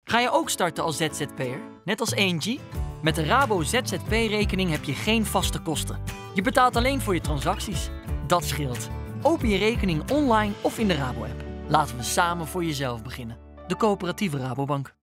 Ga je ook starten als ZZP'er, net als Angie? Met de Rabo ZZP-rekening heb je geen vaste kosten. Je betaalt alleen voor je transacties. Dat scheelt. Open je rekening online of in de Rabo-app. Laten we samen voor jezelf beginnen. De Coöperatieve Rabobank.